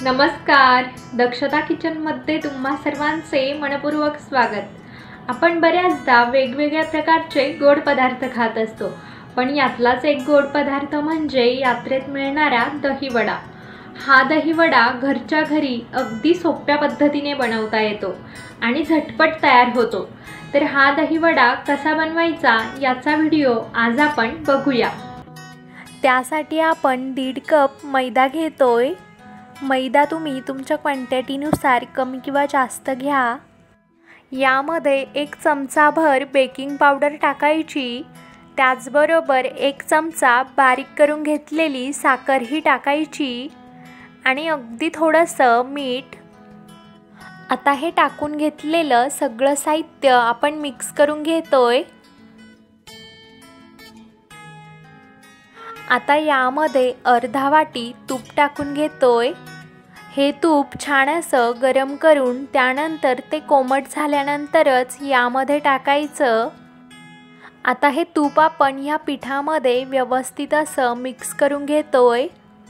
नमस्कार, दक्षता किचनमध्ये तुम्हा सर्वांचे मनपूर्वक स्वागत। आपण बऱ्याचदा वेगवेगळ्या प्रकारचे गोड पदार्थ खात असतो, पण यातलाच एक गोड पदार्थ म्हणजे यात्रेत मिळणारा दहीवडा। हा दहीवडा घरच्या घरी अगदी सोप्या पद्धतीने बनवता येतो आणि झटपट तयार होतो। तर हा दहीवडा कसा बनवायचा याचा व्हिडिओ आज आपण बघूया। त्यासाठी आपण 1.5 कप मैदा घेतोय। मैदा तुम्ही तुमच्या क्वांटिटीनुसार कमी किंवा जास्त घ्या। यामध्ये 1 चमचाभर बेकिंग पावडर टाकायची, त्याचबरोबर 1 चमचा बारीक करून घेतलेली साखर ही टाकायची आणि अगदी थोडंसं मीठ। आता हे टाकून घेतलेलं सगळं साहित्य आपण मिक्स करून घेतोय। आता यामध्ये अर्धा वाटी तूप टाकून घेतोय। हे तूप छान असं गरम करून त्यानंतर ते कोमट झाल्यानंतरच यामध्ये टाकायचं। आता हे तूप आपण या पिठामध्ये व्यवस्थित असं मिक्स करून घेतोय।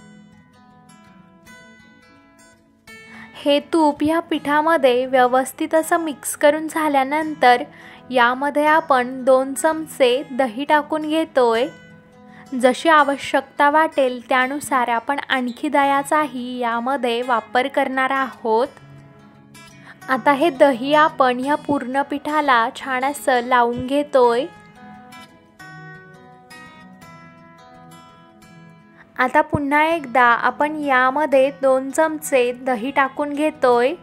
हे तूप या पिठामध्ये व्यवस्थित असं मिक्स करून झाल्यानंतर यामध्ये आपण 2 चमचे दही टाकून घेतोय। जशी आवश्यकता वाटेल त्यानुसार आपण आणखी दह्याचाही यामध्ये वापर करणार आहोत। आता हे दही आपण ह्या पूर्ण पिठाला छान असं लावून घेतोय। आता पुन्हा एकदा आपण यामध्ये 2 चमचे दही टाकून घेतोय।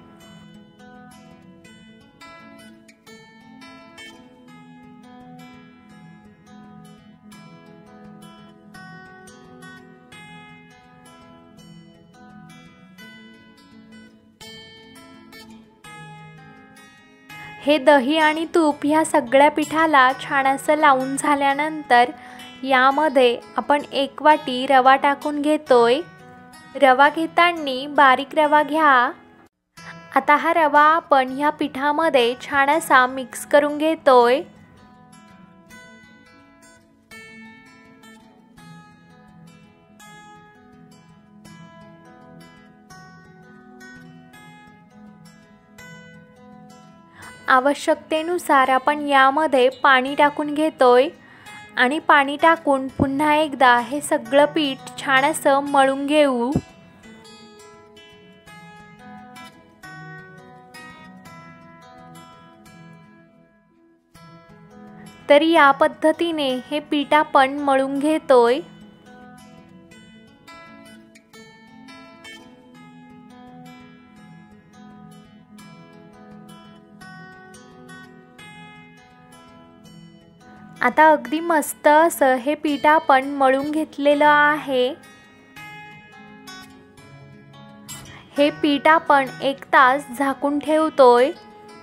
हे दही आणि तूप ह्या सगळ्या पिठाला छान असं लावून झाल्यानंतर यामध्ये आपण 1 वाटी रवा टाकून घेतोय। रवा घेताना बारीक रवा घ्या। आता हा रवा आपण ह्या पिठामध्ये छान असा मिक्स करून घेतोय। आवश्यकतेनुसार आपण यामध्ये पाणी टाकून घेतोय आणि पाणी टाकून पुन्हा एकदा हे सगळं पीठ छान असं मळून घेऊ। तर या पद्धतीने हे पीठ आपण मळून घेतोय। आता अगदी मस्त असं हे पीठ आपण मळून घेतलेलं आहे। हे पीठ आपण 1 तास झाकून ठेवतोय।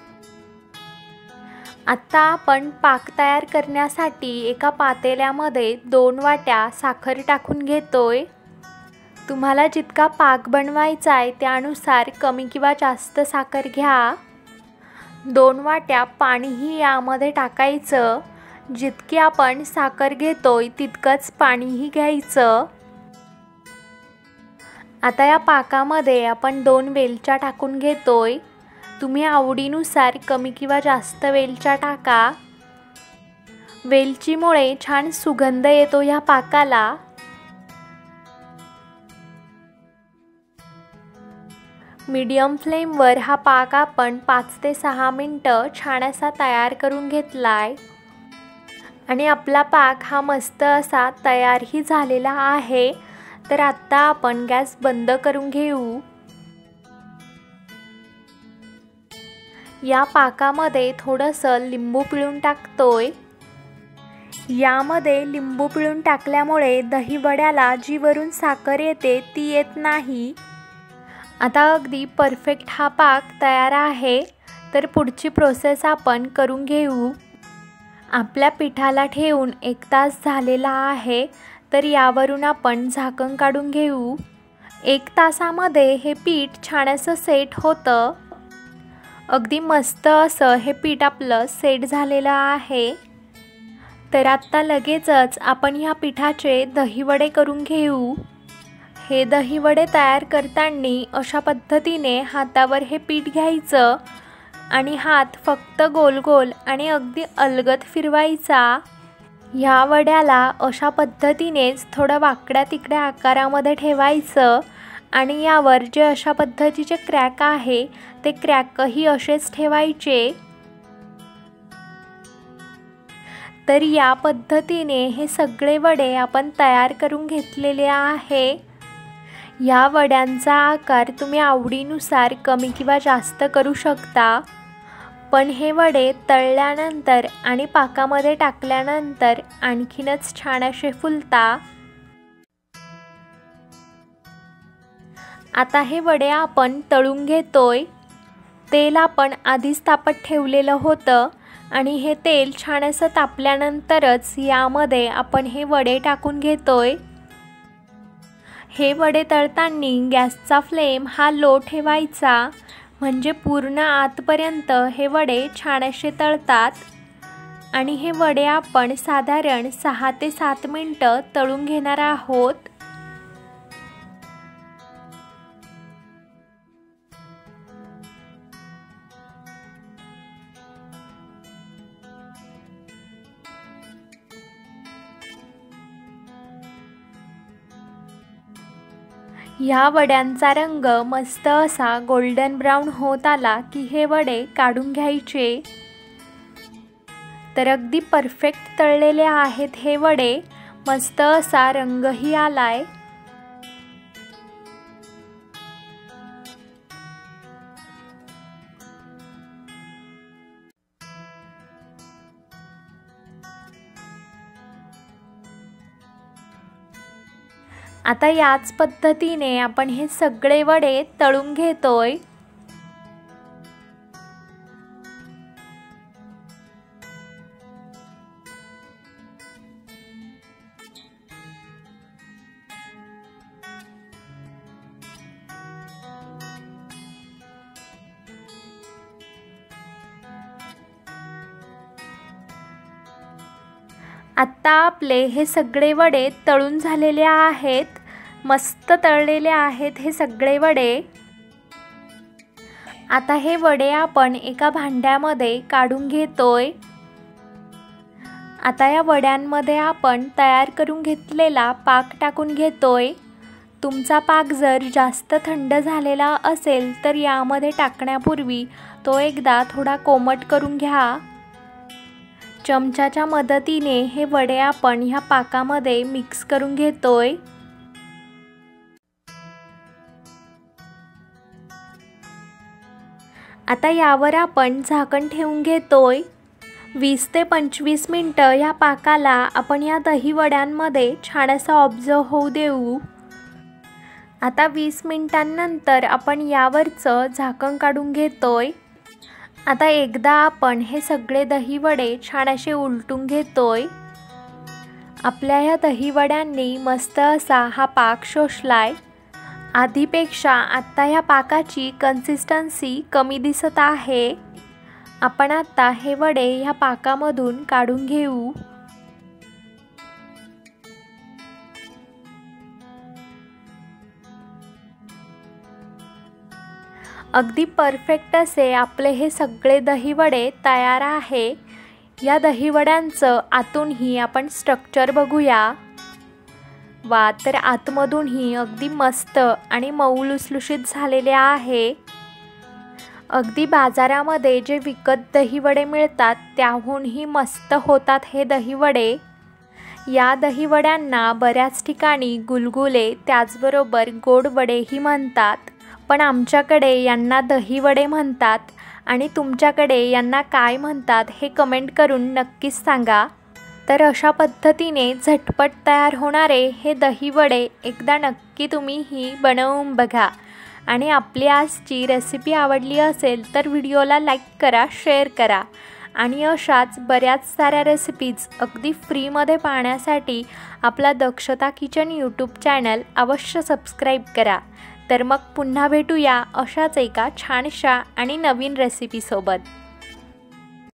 आता आपण पाक तयार करण्यासाठी एका पातेल्यामध्ये 2 वाट्या साखर टाकून घेतोय। तुम्हाला जितका पाक बनवायचा आहे त्यानुसार कमी किंवा जास्त साखर घ्या। 2 वाट्या पाणीही यामध्ये टाकायचं। जितकी आपण साखर घेतोय तितकंच पाणीही घ्यायचं। आता या पाकामध्ये आपण 2 वेलच्या टाकून घेतोय। तुम्ही आवडीनुसार कमी किंवा जास्त वेलच्या टाका। वेलचीमुळे छान सुगंध येतो या पाकाला। मीडियम फ्लेमवर हा पाक आपण 5 ते 6 मिनिटं छान असा तयार करून घेतलाय आणि आपला पाक हा मस्त असा तयारही झालेला आहे। तर आता आपण गॅस बंद करून घेऊ। या पाकामध्ये थोडंसं लिंबू पिळून टाकतोय। यामध्ये लिंबू पिळून टाकल्यामुळे दहीवड्याला जी वरून साखर येते ती येत नाही। आता अगदी परफेक्ट हा पाक तयार आहे। तर पुढची प्रोसेस आपण करून घेऊ। आपल्या पिठाला ठेवून 1 तास झालेला आहे। तर यावरून आपण झाकण काढून घेऊ। 1 तासामध्ये हे पीठ छान असं सेट होतं। अगदी मस्त असं हे पीठ आपलं सेट झालेलं आहे। तर आता लगेचच आपण ह्या पिठाचे दहीवडे करून घेऊ। हे दहीवडे तयार करताना अशा पद्धतीने हातावर हे पीठ घ्यायचं आणि हात फक्त गोल गोल आणि अगदी अलगद फिरवायचा। ह्या वड्याला अशा पद्धतीनेच थोडं वाकड्या तिकड्या आकारामध्ये ठेवायचं आणि यावर जे अशा पद्धतीचे क्रॅक आहे ते क्रॅकही असेच ठेवायचे। तर या पद्धतीने हे सगळे वडे आपण तयार करून घेतलेले आहे। या वड्यांचा आकार तुम्ही आवडीनुसार कमी किंवा जास्त करू शकता, पण हे वडे तळल्यानंतर आणि पाकामध्ये टाकल्यानंतर आणखीनच छान असे फुलता। आता हे वडे आपण तळून घेतोय। तेल आपण आधीच तापत ठेवलेलं होतं आणि हे तेल छान असं तापल्यानंतरच यामध्ये आपण हे वडे टाकून घेतोय। हे वडे तळताना गॅसचा फ्लेम हा लो ठेवायचा, म्हणजे पूर्ण आतपर्यंत हे वडे छान असे तळतात। आणि हे वडे आपण साधारण 6 ते 7 मिनिटं तळून घेणार आहोत। या वड्यांचा रंग मस्त असा गोल्डन ब्राउन होत आला की हे वडे काढून घ्यायचे। तर अगदी परफेक्ट तळलेले आहेत हे वडे, मस्त असा रंगही आलाय। आता याच पद्धतीने आपण हे सगळे वडे तळून घेतोय। आता आपले हे सगळे वडे तळून झालेले आहेत, मस्त तळलेले आहेत हे सगळे वडे। आता हे वडे आपण एका भांड्यामध्ये काढून घेतोय। आता या वड्यांमध्ये आपण तयार करून घेतलेला पाक टाकून घेतोय। तुमचा पाक जर जास्त थंड झालेला असेल तर यामध्ये टाकण्यापूर्वी तो एकदा थोडा कोमट करून घ्या। चमच्याच्या मदतीने हे वडे आपण ह्या पाकामध्ये मिक्स करून घेतोय। आता यावर आपण झाकण ठेवून घेतोय। 20 ते 25 मिनिटं या पाकाला आपण या दही वड्यांमध्ये छान असं ऑब्झर्व होऊ देऊ। आता 20 मिनिटांनंतर आपण यावरचं झाकण काढून घेतोय। आता एकदा आपण हे सगळे दही वडे छान असे उलटून घेतोय। आपल्या ह्या दही वड्यांनी मस्त असा हा पाक शोषलाय। आधीपेक्षा आता ह्या पाकाची कन्सिस्टन्सी कमी दिसत आहे। आपण आता हे वडे ह्या पाकामधून काढून घेऊ। अगदी परफेक्ट असे आपले हे सगळे दही वडे तयार आहे। या दही वड्यांचं आतूनही आपण स्ट्रक्चर बघूया। वा, तर आतमधूनही अगदी मस्त आणि मऊ लुसलुशीत झालेले आहे। अगदी बाजारामध्ये जे विकत दही वडे मिळतात त्याहूनही मस्त होतात हे दही वडे। या दही वड्यांना बऱ्याच ठिकाणी गुलगुले त्याचबरोबर गोड वडेही म्हणतात, पण आमच्याकडे यांना दही वडे म्हणतात। आणि तुमच्याकडे यांना काय म्हणतात हे कमेंट करून नक्कीच सांगा। तर अशा पद्धतीने झटपट तयार होणारे हे दही वडे एकदा नक्की तुम्हीही बनवून बघा। आणि आपली आजची रेसिपी आवडली असेल तर व्हिडिओला लाईक करा, शेअर करा आणि अशाच बऱ्याच साऱ्या रेसिपीज अगदी फ्रीमध्ये पाहण्यासाठी आपला दक्षता किचन यूट्यूब चॅनल अवश्य सबस्क्राईब करा। तर मग पुन्हा भेटूया अशाच एका छानशा आणि नवीन रेसिपीसोबत।